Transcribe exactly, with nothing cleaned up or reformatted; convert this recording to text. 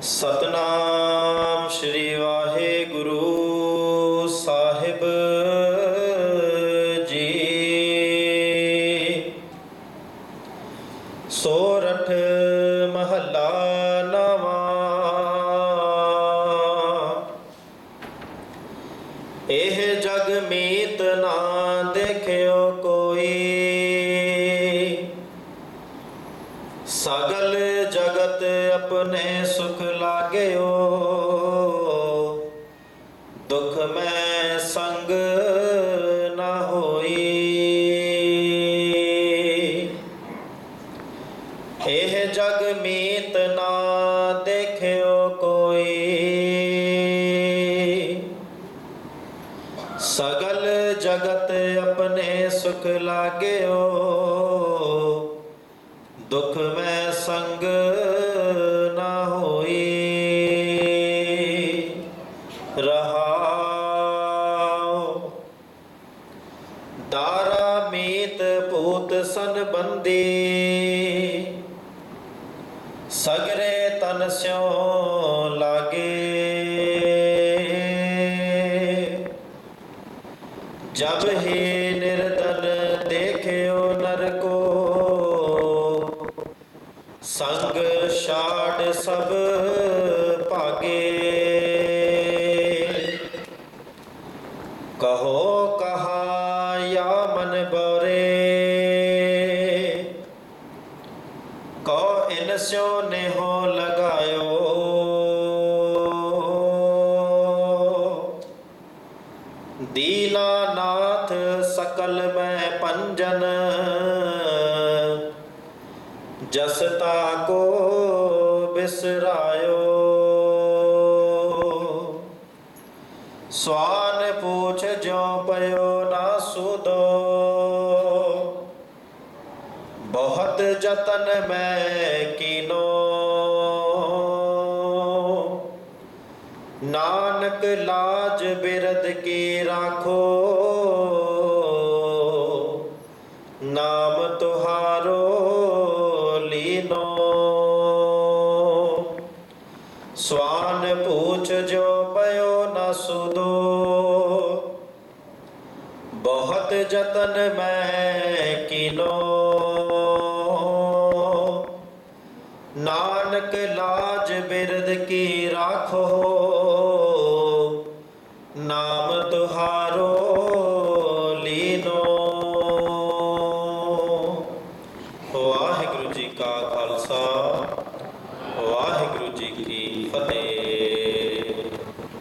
ਸਤਨਾਮ ਸ਼੍ਰੀ ਵਾਹਿਗੁਰੂ ਸਾਹਿਬ ਜੀ। ਸੋਰਠ ਮਹੱਲਾ ਨਵਾਂ। ਇਹ ਜਗ ਮੀਤ ਨਾ ਦੇਖਿਓ ਕੋਈ, ਸਗਲ ਜਗਤ ਆਪਣੇ ਸੁਖ ਲਾਗਿਓ। ਦੁਖ ਮੈਂ ਸੰਗ ਨਾ ਹੋਈ। ਇਹ ਜਗ ਮੀਤ ਨਾ ਦੇਖਿਓ ਕੋਈ, ਸਗਲ ਜਗਤ ਆਪਣੇ ਸੁਖ ਲਾਗਿਓ। ਦੁਖ ਮੈਂ ਸੰਗ ਨਾ ਹੋਈ। ਰਹਾਉ ਦਾਰਾ ਮੀਤ ਭੂਤ ਸੰਬੰਧੀ, ਸਗਰੇ ਤਨ ਸਿਉ ਲਾਗੇ। ਜਬ ਹੀ ਨਿਰਦਨ ਦੇਖਿਓ ਨਰ ਕੋ, ਸੰਗ ਛਾੜ ਸਭ ਭਾਗੇ। ਕਹੋ ਕਹਾ ਯਾ ਮਨ ਬੋਰੇ, ਕਉ ਇਨ ਸਿਉ ਨੇਹੋ ਲਗਾਇਓ। ਦੀਨਾਨਾਥ ਸਕਲ ਮੈਂ ਪੰਜਨ, ਜਸ ਤਾਕੋ ਬਿਸਰਾਇਓ। ਸਵਾਨ ਪੂਛ ਜਿਉ ਪਇਓ ਨਾ ਸੁਧੋ, ਬਹੁਤ ਜਤਨ ਮੈਂ ਕੀਨੋ। ਨਾਨਕ ਲਾਜ ਬਿਰਦ ਕੀ ਰਾਖੋ, ਨਾਮ ਤੁਹਾਰੋ ਲੀਨੋ। ਸਵਾਨ ਪੂਛ ਜੋ ਪਇਓ ਨਾ ਸੁਧੋ, ਬਹੁਤ ਜਤਨ ਮੈਂ ਕੀਨੋ। ਨਾਨਕ ਲਾਜ ਬਿਰਦ ਕੀ ਰਾਖੋ,